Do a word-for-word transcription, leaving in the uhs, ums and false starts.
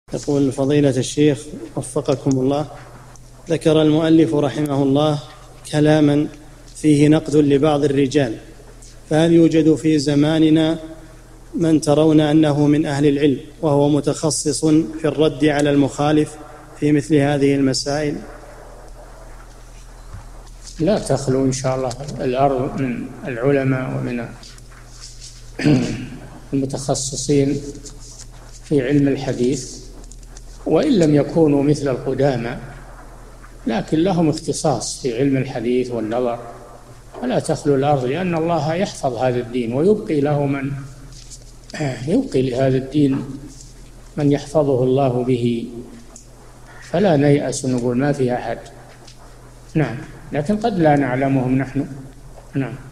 يقول فضيلة الشيخ وفقكم الله، ذكر المؤلف رحمه الله كلاما فيه نقد لبعض الرجال، فهل يوجد في زماننا من ترون أنه من أهل العلم وهو متخصص في الرد على المخالف في مثل هذه المسائل؟ لا تخلو إن شاء الله الأرض من العلماء ومن المتخصصين في علم الحديث، وإن لم يكونوا مثل القدامى لكن لهم اختصاص في علم الحديث والنظر، ولا تخلو الأرض، لأن الله يحفظ هذا الدين ويبقي له من يبقي لهذا الدين من يحفظه الله به، فلا نيأس نقول ما فيها أحد. نعم، لكن قد لا نعلمهم نحن. نعم.